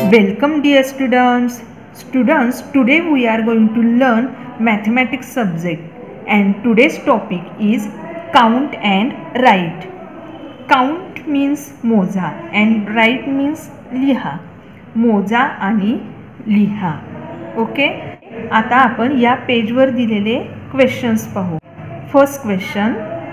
Welcome dear students. Today we are going to learn mathematics subject and today's topic is count and write. Count means मोजा and write means लिहा. मोजा आणि लिहा. Okay. आता आपण या पेजवर दिलेले क्वेश्चन्स पाहू. First question,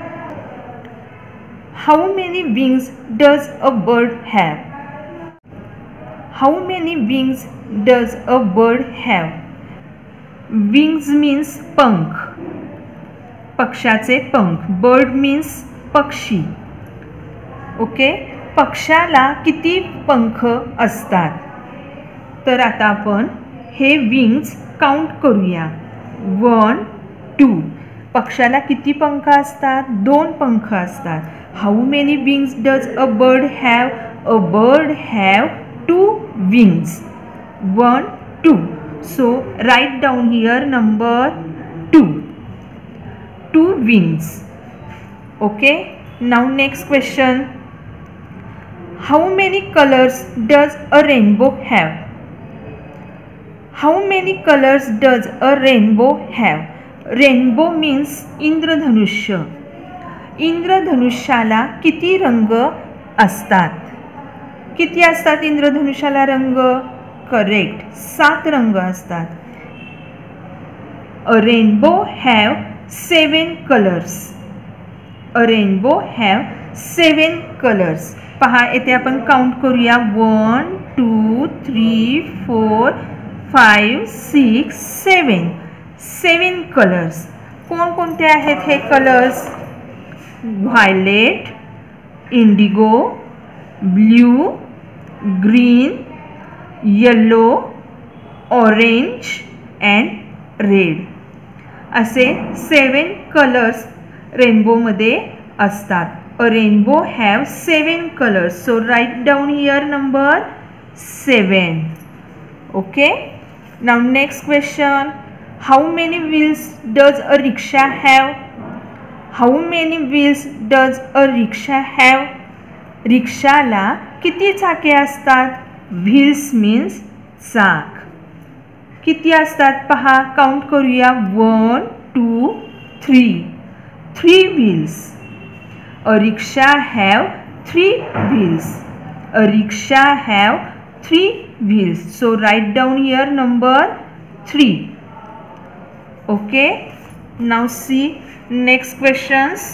how many wings does a bird have? How many wings does a bird have? Wings means पंख, पक्षाचे पंख. Bird means पक्षी. ओके. पक्षाला किती पंख असतात? तर आता आपण हे विंग्स काउंट करूया. 1 2. पक्षाला किती पंख असतात? 2 पंख असतात. How many wings does a bird have? A bird have 2 wings. 1 2. So write down here number 2. 2 wings. Okay. Now next question. How many colors does a rainbow have? How many colors does a rainbow have? Rainbow means इंद्रधनुष्य. इंद्रधनुष्याला किती रंग असतात? किती असतात इंद्रधनुष्याला रंग? Correct, 7 रंग असतात. A rainbow have 7 colors. A rainbow have 7 colors. पहा येथे आपण काउंट करूया. 1 2 3 4 5 6 7. 7 कलर्स. कोणकोणते आहेत हे colours? Violet, indigo, blue, green, yellow, orange and red. असे 7 कलर्स रेनबोमध्ये असतात. A rainbow have 7 colors. So write down here number 7. Okay. Now next question. How many wheels does a rickshaw have? How many wheels does a rickshaw have? रिक्षाला किती चाके असतात? Wheels means चाक. किती असतात पहा, काउंट करूया. 1 2 3. 3 wheels. A rickshaw have 3 wheels. A rickshaw have 3 wheels. So write down here number 3. Okay. Now see next questions.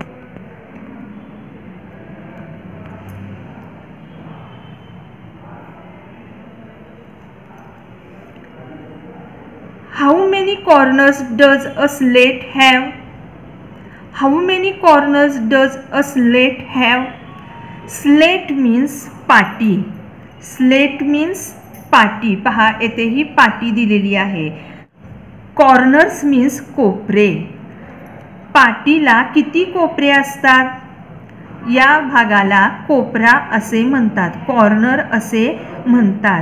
How many corners does a slate have? How many corners does a slate have? Slate means पाटी. Slate means पाटी. पहा येथे ही पाटी दिलेली आहे. Corners means कोपरे. पाटीला किती कोपरे असतात? या भागाला कोपरा असे म्हणतात. कॉर्नर असे म्हणतात.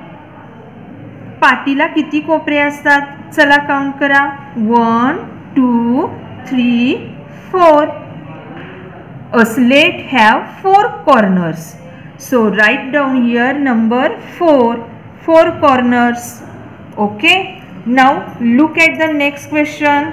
पाटीला किती कोपरे असतात? चला काउंट करा. 1 2 3 4. A slate have 4 corners. So write down here number 4. 4 corners. Okay. Now look at the next question.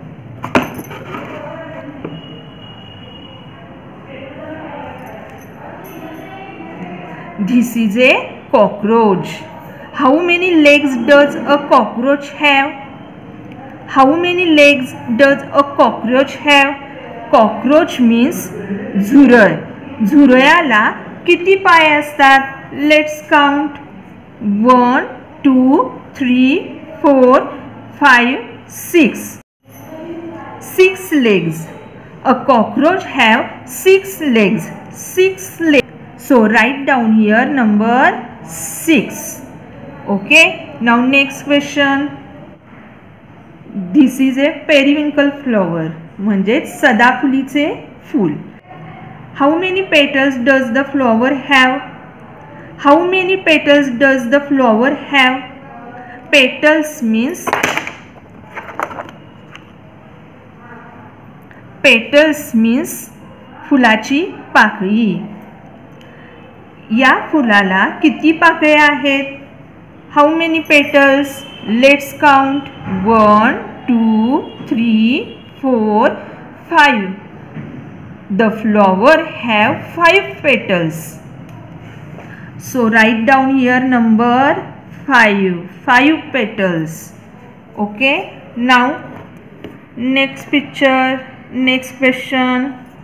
This is a cockroach. How many legs does a cockroach have? How many legs does a cockroach have? Cockroach means झुरळ. झुरळाला किती पाय असतात? Let's count. 1 2 3 4 5 6. 6 legs. A cockroach have 6 legs. 6 legs. So write down here number 6. Okay. Now next question. This is a periwinkle flower. म्हणजे सदाफुलीचे फूल. How many petals does the flower have? How many petals does the flower have? Petals means फुलाची पाकळी. या फुलाला किती पाकळ्या आहेत? How many petals? Let's count. 1 2 3 4 5. The flower have 5 petals. So write down here number 5 petals. Okay, now next picture, next question.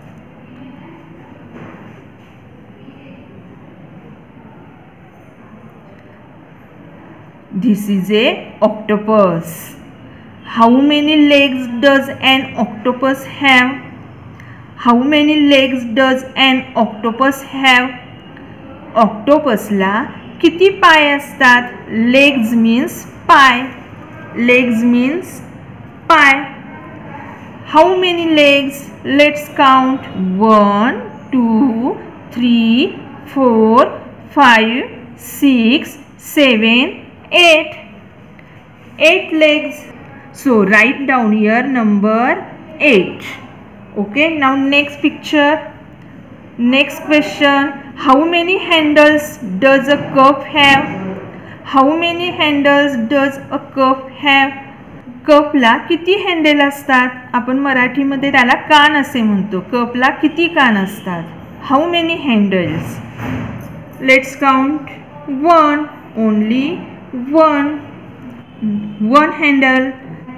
This is a octopus. How many legs does an octopus have? How many legs does an octopus have? ऑक्टोपसला किती पाय असतात? Legs means पाय. Legs means पाय. How many legs? Let's count. 1 2 3 4 5 6 7 8. 8 legs. So write down here number 8. Okay, now next picture, next question. How many handles does a cup have? How many handles does a cup have? कपला किती handle असतात? आपण मराठीमध्ये त्याला कान असे म्हणतो. कपला किती कान असतात? How many handles? Let's count. 1. Only 1. 1 handle.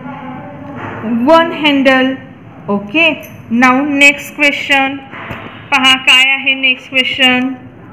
1 handle. Okay, now next question. पहा काय आहे next question.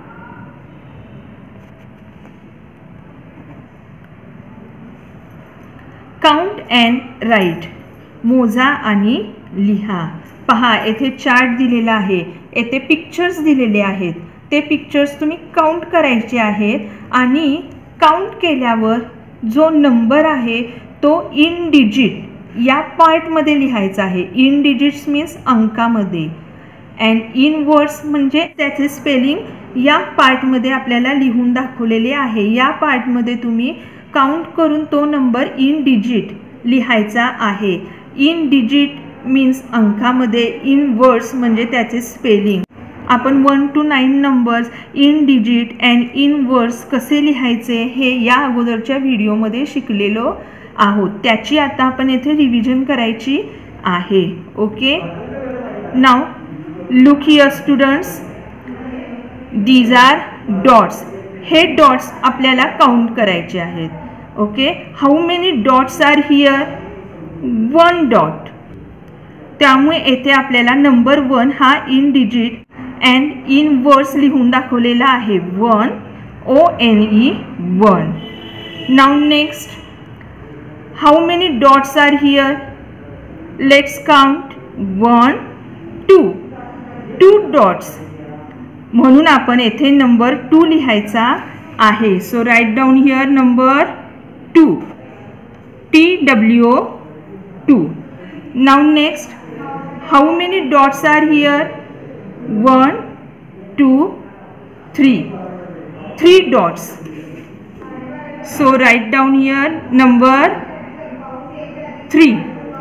Count and write. मोजा आणि लिहा. पहा येथे चार्ट दिलेला आहे, येथे पिक्चर्स दिलेले आहेत. ते पिक्चर्स तुम्ही काउंट करायचे आहेत आणि काउंट केल्यावर जो नंबर आहे तो इन डिजिट या पार्टमध्ये लिहायचा आहे. इन डिजिट्स मीन्स अंकामध्ये, अँड इन वर्ड्स म्हणजे त्याचे स्पेलिंग या पार्टमध्ये आपल्याला लिहून दाखवलेले आहे. या पार्टमध्ये तुम्ही काउंट करून तो नंबर इन डिजिट लिहायचा आहे. इन डिजिट मीन्स अंकामध्ये, इन वर्ड्स म्हणजे त्याचे स्पेलिंग. आपण 1 to 9 numbers in digit and in words कसे लिहायचे हे या अगोदरच्या व्हिडिओमध्ये शिकलेलो आहोत. त्याची आता आपण येथे रिव्हिजन करायची आहे. Okay, now look here students. These are dots. हे डॉट्स आपल्याला काउंट करायचे आहेत. Okay, how many dots are here? 1 dot. त्यामुळे येथे आपल्याला नंबर 1 हा in digit and in words लिहून दाखवलेला आहे. 1 ONE 1. Now next, how many dots are here? Let's count. 1 2. 2 dots. म्हणून आपण येथे नंबर 2 लिहायचा आहे. So write down here number 2. TWO 2. Now next, how many dots are here? 1 2 3. 3 dots. So write down here number 3.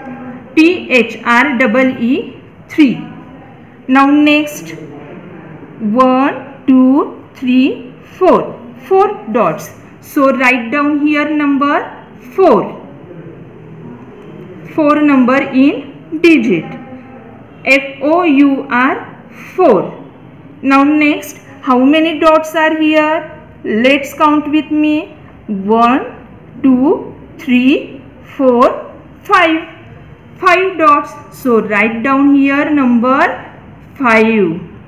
THREE 3. Now next, 1 2 3 4. 4 dots. So write down here number 4. 4 number in digit. FOUR 4. Now next, how many dots are here? Let's count with me. 1 2 3 4 5. 5 dots. So write down here number 5.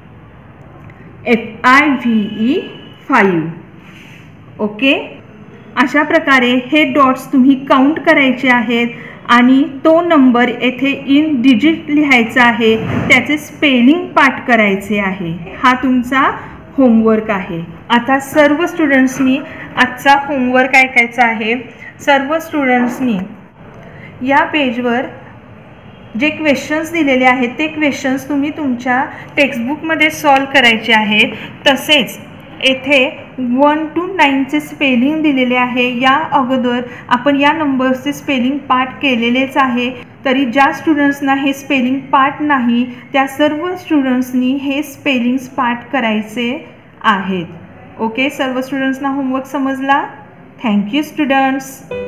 FIVE 5. Okay, अशा प्रकारे हे dots तुम्ही count करायचे आहेत आणि तो number येथे in digit लिहायचा आहे. त्याचे स्पेलिंग पाठ करायचे आहे. हा तुमचा होमवर्क आहे. आता सर्व स्टुडंट्सनी आजचा होमवर्क ऐकायचा आहे. सर्व स्टुडंट्सनी या पेजवर जे क्वेश्चन्स दिलेले आहेत ते क्वेश्चन्स तुम्ही तुमच्या टेक्स्टबुकमध्ये सॉल्व करायचे आहेत. तसेच येथे 1 to 9चे स्पेलिंग दिलेले आहे. या अगोदर आपण या नंबर्सचे स्पेलिंग पाठ केलेलेच आहे. तरी ज्या स्टुडंट्सना हे स्पेलिंग पाठ नाही त्या सर्व स्टुडंट्सनी हे स्पेलिंग्स पाठ करायचे आहेत. ओके, सर्व स्टुडंट्सना होमवर्क समजला. Thank you students.